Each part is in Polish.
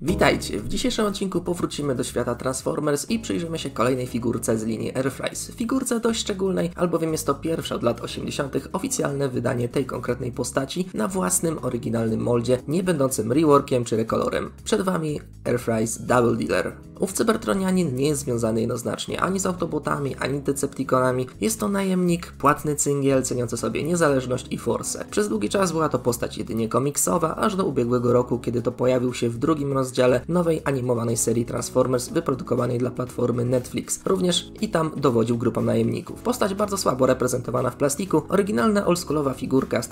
Witajcie! W dzisiejszym odcinku powrócimy do świata Transformers i przyjrzymy się kolejnej figurce z linii Earthrise. Figurce dość szczególnej, albowiem jest to pierwsze od lat 80. oficjalne wydanie tej konkretnej postaci na własnym, oryginalnym moldzie, nie będącym reworkiem czy rekolorem. Przed Wami Earthrise Double Dealer. Ów cybertronianin nie jest związany jednoznacznie ani z Autobotami, ani Decepticonami. Jest to najemnik, płatny cyngiel, ceniący sobie niezależność i forsę. Przez długi czas była to postać jedynie komiksowa, aż do ubiegłego roku, kiedy to pojawił się w drugim rozdziale nowej animowanej serii Transformers wyprodukowanej dla platformy Netflix. Również i tam dowodził grupą najemników. Postać bardzo słabo reprezentowana w plastiku, oryginalna oldschoolowa figurka z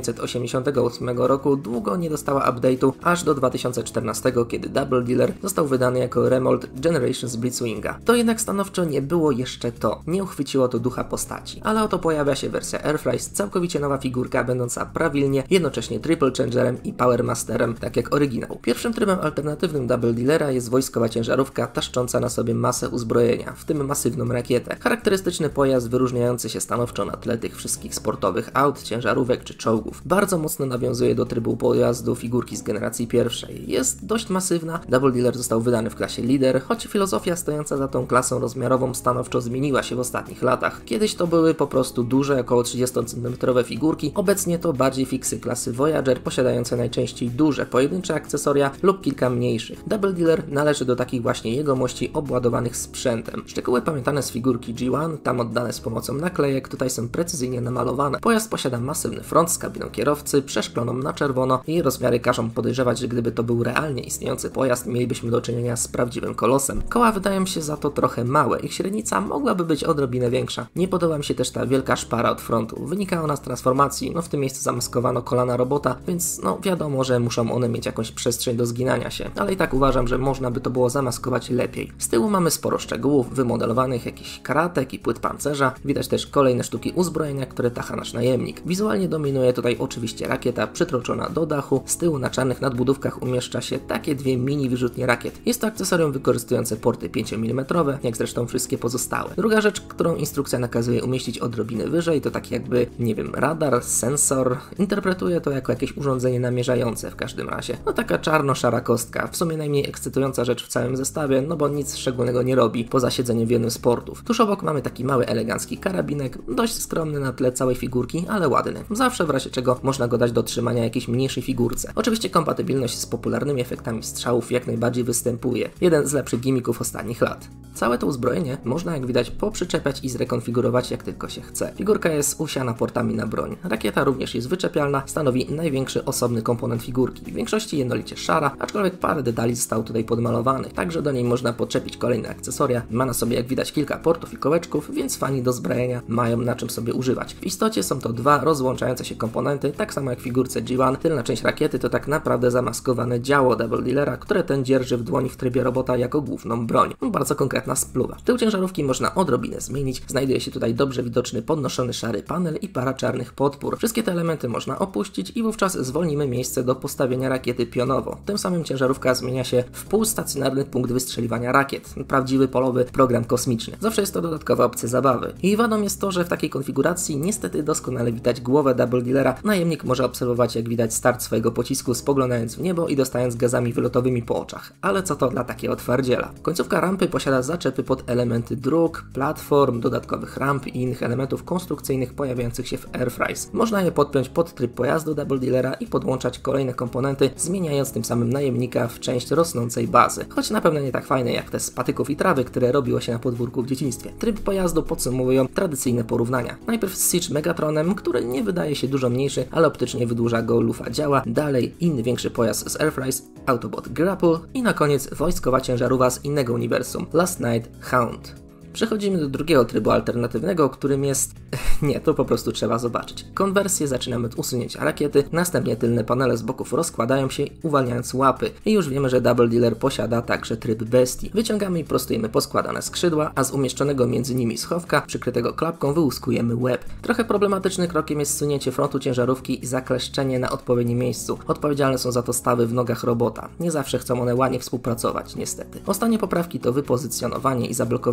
1988 roku długo nie dostała update'u, aż do 2014, kiedy Double Dealer został wydany jako remold Generations Blitzwinga. To jednak stanowczo nie było jeszcze to. Nie uchwyciło to ducha postaci. Ale oto pojawia się wersja Earthrise, całkowicie nowa figurka, będąca prawilnie, jednocześnie Triple Changerem i Power Masterem, tak jak oryginał. Pierwszym trybem alternatywnym Double Dealera jest wojskowa ciężarówka taszcząca na sobie masę uzbrojenia, w tym masywną rakietę. Charakterystyczny pojazd wyróżniający się stanowczo na tle tych wszystkich sportowych aut, ciężarówek czy czołgów. Bardzo mocno nawiązuje do trybu pojazdu figurki z generacji pierwszej. Jest dość masywna. Double Dealer został wydany w klasie Leader, choć filozofia stojąca za tą klasą rozmiarową stanowczo zmieniła się w ostatnich latach. Kiedyś to były po prostu duże, około 30 cm figurki, obecnie to bardziej fiksy klasy Voyager, posiadające najczęściej duże, pojedyncze akcesoria lub kilka mniejszych. Double Dealer należy do takich właśnie jegomości obładowanych sprzętem. Szczegóły pamiętane z figurki G1, tam oddane z pomocą naklejek, tutaj są precyzyjnie namalowane. Pojazd posiada masywny front z kabiną kierowcy, przeszkloną na czerwono. Jej rozmiary każą podejrzewać, że gdyby to był realnie istniejący pojazd, mielibyśmy do czynienia z prawdziwym kolosem. Koła wydają się za to trochę małe, ich średnica mogłaby być odrobinę większa. Nie podoba mi się też ta wielka szpara od frontu. Wynika ona z transformacji, w tym miejscu zamaskowano kolana robota, więc wiadomo, że muszą one mieć jakąś przestrzeń do zginania się, ale i tak uważam, że można by to było zamaskować lepiej. Z tyłu mamy sporo szczegółów, wymodelowanych jakichś karatek i płyt pancerza. Widać też kolejne sztuki uzbrojenia, które tacha nasz najemnik. Wizualnie dominuje tutaj oczywiście rakieta przytroczona do dachu. Z tyłu na czarnych nadbudówkach umieszcza się takie dwie mini wyrzutnie rakiet. Jest to akcesorium wykorzystujące porty 5 mm, jak zresztą wszystkie pozostałe. Druga rzecz, którą instrukcja nakazuje umieścić odrobinę wyżej, to taki jakby, nie wiem, radar, sensor. Interpretuję to jako jakieś urządzenie namierzające w każdym razie. Taka czarno-szara kostka, w sumie najmniej ekscytująca rzecz w całym zestawie, bo nic szczególnego nie robi, poza siedzeniem w jednym z portów. Tuż obok mamy taki mały elegancki karabinek, dość skromny na tle całej figurki, ale ładny. Zawsze w razie czego można go dać do trzymania jakiejś mniejszej figurce. Oczywiście kompatybilność z popularnymi efektami strzałów jak najbardziej występuje. Jeden z lepszych gimmicków ostatnich lat. Całe to uzbrojenie można, jak widać, poprzyczepiać i zrekonfigurować jak tylko się chce. Figurka jest usiana portami na broń. Rakieta również jest wyczepialna, stanowi największy osobny komponent figurki. W większości jednolicie szara, aczkolwiek parę detali zostało tutaj podmalowanych, także do niej można podczepić kolejne akcesoria. Ma na sobie, jak widać, kilka portów i kołeczków, więc fani do zbrojenia mają na czym sobie używać. W istocie są to dwa rozłączające się komponenty, tak samo jak w figurce G1. Tylna część rakiety to tak naprawdę zamaskowane działo Double Dealera, które ten dzierży w dłoni w trybie robota jako główną broń. Bardzo konkretna spluwa. Tył ciężarówki można odrobinę zmienić. Znajduje się tutaj dobrze widoczny podnoszony szary panel i para czarnych podpór. Wszystkie te elementy można opuścić i wówczas zwolnimy miejsce do postawienia rakiety pionowo. Tym samym ciężarówka zmienia się w półstacjonarny punkt wystrzeliwania rakiet. Prawdziwy polowy program kosmiczny. Zawsze jest to dodatkowa opcja zabawy. Jej wadą jest to, że w takiej konfiguracji niestety doskonale widać głowę Double Dealera. Najemnik może obserwować, jak widać, start swojego pocisku, spoglądając w niebo i dostając gazami wylotowymi po oczach. Ale co to dla takiego twardziela? Końcówka rampy posiada zaczepy pod elementy dróg, platform, dodatkowych ramp i innych elementów konstrukcyjnych pojawiających się w Earthrise. Można je podpiąć pod tryb pojazdu Double Dealera i podłączać kolejne komponenty, zmieniając tym samym najemnika w część rosnącej bazy. Choć na pewno nie tak fajne jak te z patyków i trawy, które robiło się na podwórku w dzieciństwie. Tryb pojazdu podsumowują tradycyjne porównania. Najpierw Siege Megatronem, który nie wydaje się dużo mniejszy, ale optycznie wydłuża go lufa działa. Dalej inny większy pojazd z Earthrise, Autobot Grapple i na koniec wojskowa ciężarówka z innego uniwersum, Last Night Hound. Przechodzimy do drugiego trybu alternatywnego, którym jest... Nie, to po prostu trzeba zobaczyć. Konwersję zaczynamy od usunięcia rakiety, następnie tylne panele z boków rozkładają się, uwalniając łapy. I już wiemy, że Double Dealer posiada także tryb bestii. Wyciągamy i prostujemy poskładane skrzydła, a z umieszczonego między nimi schowka, przykrytego klapką, wyłuskujemy łeb. Trochę problematycznym krokiem jest zsunięcie frontu ciężarówki i zakleszczenie na odpowiednim miejscu. Odpowiedzialne są za to stawy w nogach robota. Nie zawsze chcą one ładnie współpracować, niestety. Ostatnie poprawki to wypozycjonowanie i zablokowanie kilku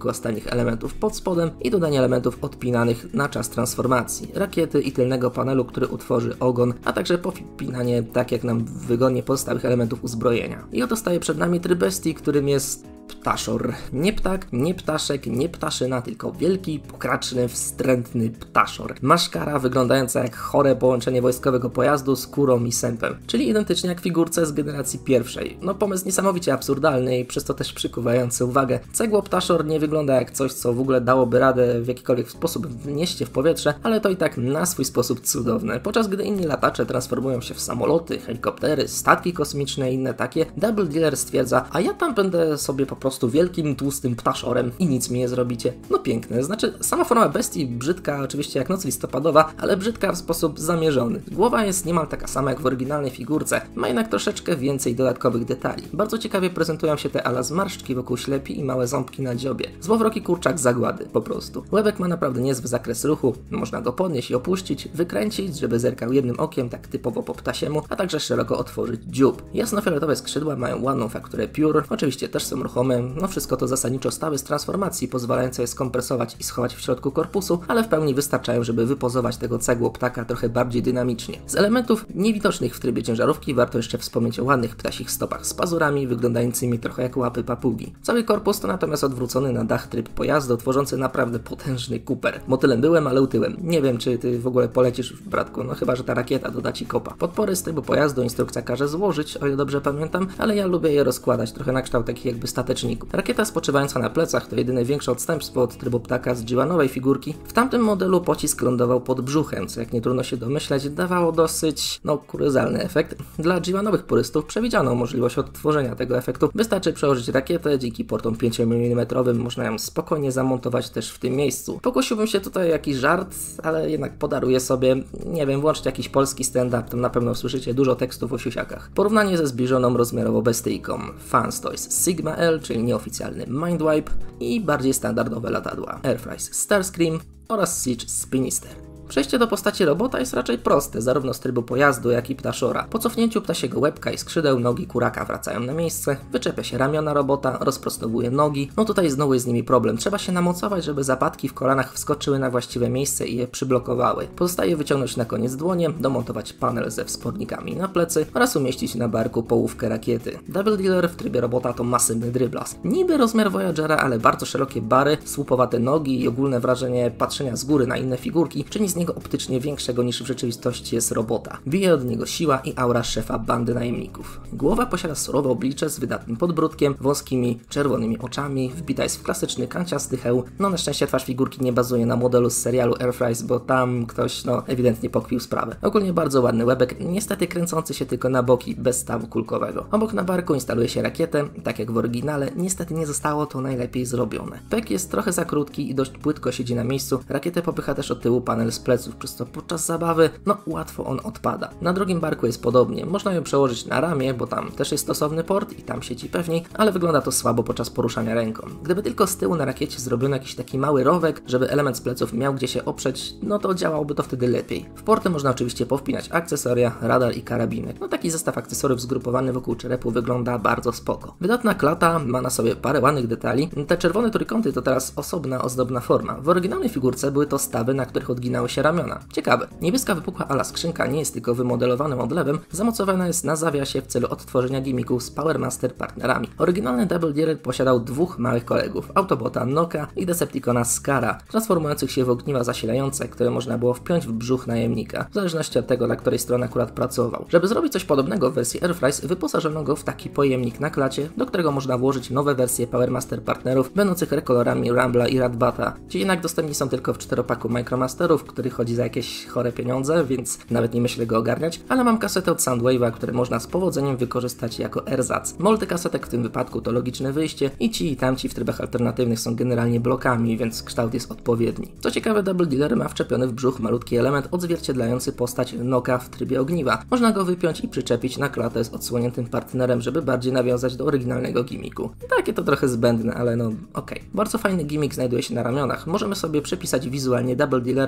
z tanich elementów pod spodem i dodanie elementów odpinanych na czas transformacji, rakiety i tylnego panelu, który utworzy ogon, a także popinanie tak jak nam wygodnie pozostałych elementów uzbrojenia. I oto staje przed nami tryb bestii, którym jest ptaszor. Nie ptak, nie ptaszek, nie ptaszyna, tylko wielki, pokraczny, wstrętny ptaszor. Maszkara wyglądająca jak chore połączenie wojskowego pojazdu z kurą i sępem, czyli identycznie jak w figurce z generacji pierwszej. No pomysł niesamowicie absurdalny i przez to też przykuwający uwagę. Cegło ptaszor nie wygląda jak coś, co w ogóle dałoby radę w jakikolwiek sposób wnieść się w powietrze, ale to i tak na swój sposób cudowne. Podczas gdy inni latacze transformują się w samoloty, helikoptery, statki kosmiczne i inne takie, Double Dealer stwierdza, a ja tam będę sobie po prostu wielkim, tłustym ptaszorem i nic mi nie zrobicie. No piękne, znaczy sama forma bestii brzydka oczywiście jak noc listopadowa, ale brzydka w sposób zamierzony. Głowa jest niemal taka sama jak w oryginalnej figurce, ma jednak troszeczkę więcej dodatkowych detali. Bardzo ciekawie prezentują się te ala zmarszczki wokół ślepi i małe ząbki na dziobie. Złowroki kurczak zagłady, po prostu. Łebek ma naprawdę niezły zakres ruchu, można go podnieść i opuścić, wykręcić, żeby zerkał jednym okiem, tak typowo po ptasiemu, a także szeroko otworzyć dziób. Jasnofioletowe skrzydła mają ładną fakturę piór, oczywiście też są ruchome, no wszystko to zasadniczo stały z transformacji, pozwalające je skompresować i schować w środku korpusu, ale w pełni wystarczają, żeby wypozować tego cegło ptaka trochę bardziej dynamicznie. Z elementów niewidocznych w trybie ciężarówki warto jeszcze wspomnieć o ładnych ptasich stopach z pazurami, wyglądającymi trochę jak łapy papugi. Cały korpus to natomiast odwrócony na dach tryb pojazdu, tworzący naprawdę potężny kuper. Motylem byłem, ale utyłem. Nie wiem, czy ty w ogóle polecisz, bratku, no chyba, że ta rakieta doda ci kopa. Podpory z trybu pojazdu instrukcja każe złożyć, o ile dobrze pamiętam, ale ja lubię je rozkładać, trochę na kształt takich jakby stateczników. Rakieta spoczywająca na plecach to jedyne większe odstępstwo od trybu ptaka z G1-owej figurki. W tamtym modelu pocisk lądował pod brzuchem, co jak nie trudno się domyśleć, dawało dosyć, kuriozalny efekt. Dla G1-owych purystów przewidziano możliwość odtworzenia tego efektu. Wystarczy przełożyć rakietę, dzięki portom 5 mm można ją spokojnie zamontować też w tym miejscu. Pokusiłbym się tutaj o jakiś żart, ale jednak podaruję sobie, nie wiem, włączcie jakiś polski stand-up, tam na pewno usłyszycie dużo tekstów o siusiakach. Porównanie ze zbliżoną rozmiarowo bestyjką Fans Toys Sigma L, czyli nieoficjalny Mindwipe i bardziej standardowe latadła Airfrys Starscream oraz Siege Spinister. Przejście do postaci robota jest raczej proste, zarówno z trybu pojazdu, jak i ptaszora. Po cofnięciu ptasiego łebka i skrzydeł nogi kuraka wracają na miejsce, wyczepia się ramiona robota, rozprostowuje nogi. No tutaj znowu jest z nimi problem, trzeba się namocować, żeby zapadki w kolanach wskoczyły na właściwe miejsce i je przyblokowały. Pozostaje wyciągnąć na koniec dłonie, domontować panel ze wspornikami na plecy oraz umieścić na barku połówkę rakiety. Double Dealer w trybie robota to masywny dryblas. Niby rozmiar Voyagera, ale bardzo szerokie bary, słupowate nogi i ogólne wrażenie patrzenia z góry na inne figurki czyni z niego optycznie większego niż w rzeczywistości jest robota. Bije od niego siła i aura szefa bandy najemników. Głowa posiada surowe oblicze z wydatnym podbródkiem, wąskimi, czerwonymi oczami, wbita jest w klasyczny kanciasty hełm. No na szczęście twarz figurki nie bazuje na modelu z serialu Airfrys, bo tam ktoś ewidentnie pokpił sprawę. Ogólnie bardzo ładny łebek, niestety kręcący się tylko na boki, bez stawu kulkowego. Obok na barku instaluje się rakietę, tak jak w oryginale, niestety nie zostało to najlepiej zrobione. Pek jest trochę za krótki i dość płytko siedzi na miejscu, rakietę popycha też od tyłu panel z pleców, przez co podczas zabawy, łatwo on odpada. Na drugim barku jest podobnie, można ją przełożyć na ramię, bo tam też jest stosowny port i tam siedzi pewniej, ale wygląda to słabo podczas poruszania ręką. Gdyby tylko z tyłu na rakiecie zrobiono jakiś taki mały rowek, żeby element z pleców miał gdzie się oprzeć, to działałoby to wtedy lepiej. W porty można oczywiście powpinać akcesoria, radar i karabinek. Taki zestaw akcesoriów zgrupowany wokół czerepu wygląda bardzo spoko. Wydatna klata ma na sobie parę ładnych detali. Te czerwone trójkąty to teraz osobna, ozdobna forma. W oryginalnej figurce były to stawy, na których odginały się ramiona. Ciekawe. Niebieska wypukła ala skrzynka nie jest tylko wymodelowanym odlewem, zamocowana jest na zawiasie w celu odtworzenia gimmików z Power Master partnerami. Oryginalny Double Dealer posiadał dwóch małych kolegów, Autobota Noka i Decepticona Skara, transformujących się w ogniwa zasilające, które można było wpiąć w brzuch najemnika, w zależności od tego, na której stronie akurat pracował. Żeby zrobić coś podobnego w wersji Airfrys, wyposażono go w taki pojemnik na klacie, do którego można włożyć nowe wersje Power Master partnerów, będących rekolorami Rambla i Ratbata. Ci jednak dostępni są tylko w 4-paku Micromasterów, który chodzi za jakieś chore pieniądze, więc nawet nie myślę go ogarniać, ale mam kasetę od Soundwave'a, które można z powodzeniem wykorzystać jako erzac. Multikasetek w tym wypadku to logiczne wyjście i ci i tamci w trybach alternatywnych są generalnie blokami, więc kształt jest odpowiedni. Co ciekawe, Double Dealer ma wczepiony w brzuch malutki element odzwierciedlający postać Noka w trybie ogniwa. Można go wypiąć i przyczepić na klatę z odsłoniętym partnerem, żeby bardziej nawiązać do oryginalnego gimmicku. Takie to trochę zbędne, ale okej. Bardzo fajny gimmick znajduje się na ramionach. Możemy sobie przypisać wizualnie Double Dealera do jednej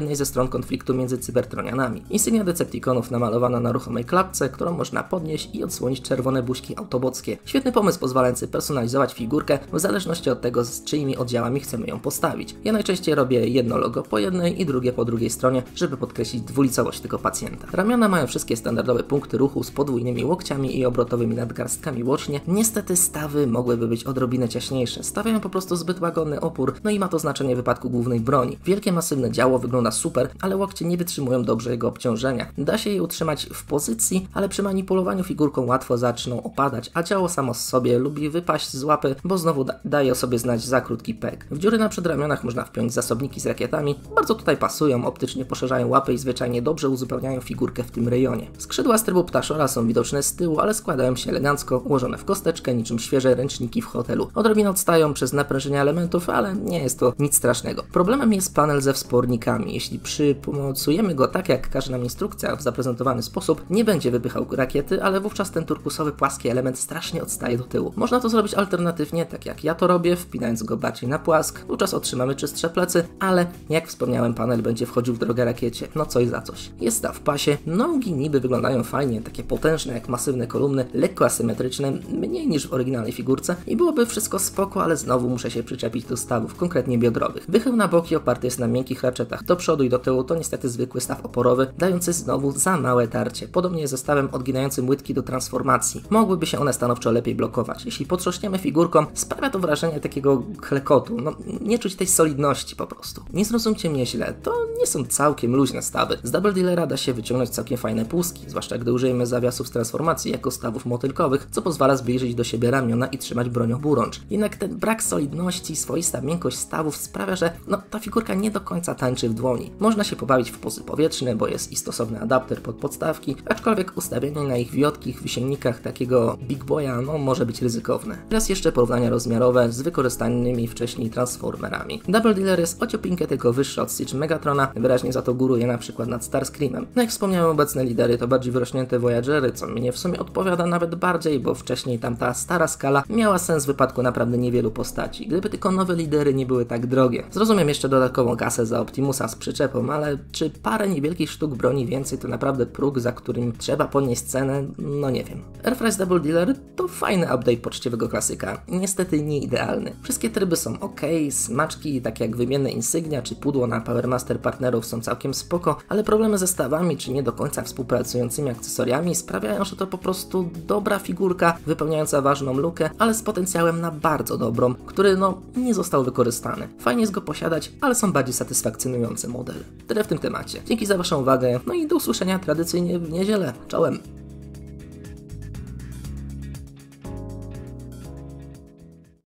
jednej ze stron konfliktu między cybertronianami. Insignia Decepticonów namalowana na ruchomej klapce, którą można podnieść i odsłonić czerwone buźki autobockie. Świetny pomysł pozwalający personalizować figurkę w zależności od tego, z czyimi oddziałami chcemy ją postawić. Ja najczęściej robię jedno logo po jednej i drugie po drugiej stronie, żeby podkreślić dwulicowość tego pacjenta. Ramiona mają wszystkie standardowe punkty ruchu z podwójnymi łokciami i obrotowymi nadgarstkami łącznie. Niestety stawy mogłyby być odrobinę ciaśniejsze. Stawiają po prostu zbyt łagodny opór, no i ma to znaczenie w wypadku głównej broni. Wielkie masywne działo wygląda super, ale łokcie nie wytrzymują dobrze jego obciążenia. Da się je utrzymać w pozycji, ale przy manipulowaniu figurką łatwo zaczną opadać, a działo samo z sobie lubi wypaść z łapy, bo znowu daje o sobie znać za krótki peg. W dziury na przedramionach można wpiąć zasobniki z rakietami, bardzo tutaj pasują, optycznie poszerzają łapy i zwyczajnie dobrze uzupełniają figurkę w tym rejonie. Skrzydła z trybu ptaszora są widoczne z tyłu, ale składają się elegancko, ułożone w kosteczkę, niczym świeże ręczniki w hotelu. Odrobinę odstają przez naprężenie elementów, ale nie jest to nic strasznego. Problemem jest panel ze wspornikami. Jeśli przypomocujemy go tak, jak każe nam instrukcja w zaprezentowany sposób, nie będzie wypychał rakiety, ale wówczas ten turkusowy płaski element strasznie odstaje do tyłu. Można to zrobić alternatywnie, tak jak ja to robię, wpinając go bardziej na płask. Wówczas otrzymamy czystsze plecy, ale jak wspomniałem, panel będzie wchodził w drogę rakiecie. No coś za coś. Jest ta w pasie, nogi niby wyglądają fajnie, takie potężne jak masywne kolumny, lekko asymetryczne, mniej niż w oryginalnej figurce i byłoby wszystko spoko, ale znowu muszę się przyczepić do stawów, konkretnie biodrowych. Wychył na boki oparty jest na miękkich raczetach. Do przodu i do tyłu to niestety zwykły staw oporowy, dający znowu za małe tarcie. Podobnie ze stawem odginającym łydki do transformacji. Mogłyby się one stanowczo lepiej blokować. Jeśli potrząśniemy figurką, sprawia to wrażenie takiego klekotu. No, nie czuć tej solidności po prostu. Nie zrozumcie mnie źle, to nie są całkiem luźne stawy. Z Double Dealera da się wyciągnąć całkiem fajne płuski, zwłaszcza gdy użyjemy zawiasów z transformacji jako stawów motylkowych, co pozwala zbliżyć do siebie ramiona i trzymać broń oburącz. Jednak ten brak solidności, swoista miękkość stawów sprawia, że ta figurka nie do końca tańczy w dłoni. Można się pobawić w pozy powietrzne, bo jest i stosowny adapter pod podstawki, aczkolwiek ustawienie na ich wiotkich wysięgnikach takiego Big Boya może być ryzykowne. Teraz jeszcze porównania rozmiarowe z wykorzystanymi wcześniej Transformerami. Double Dealer jest o ciupinkę tylko wyższy od Siege Megatrona, wyraźnie za to góruje na przykład nad Starscreamem. No jak wspomniałem, obecne lidery to bardziej wyrośnięte Voyagery, co mnie w sumie odpowiada nawet bardziej, bo wcześniej tamta stara skala miała sens w wypadku naprawdę niewielu postaci, gdyby tylko nowe lidery nie były tak drogie. Zrozumiem jeszcze dodatkową kasę za Optimusa z przyczepą, ale czy parę niewielkich sztuk broni więcej to naprawdę próg, za którym trzeba podnieść cenę? No nie wiem. Airfrys Double Dealer to fajny update poczciwego klasyka, niestety nie idealny. Wszystkie tryby są ok, smaczki takie jak wymienne insygnia czy pudło na Powermaster partnerów są całkiem spoko, ale problemy ze stawami czy nie do końca współpracującymi akcesoriami sprawiają, że to po prostu dobra figurka wypełniająca ważną lukę, ale z potencjałem na bardzo dobrą, który nie został wykorzystany. Fajnie jest go posiadać, ale są bardziej satysfakcjonujące modele. Tyle w tym temacie. Dzięki za waszą uwagę, no i do usłyszenia tradycyjnie w niedzielę. Czołem!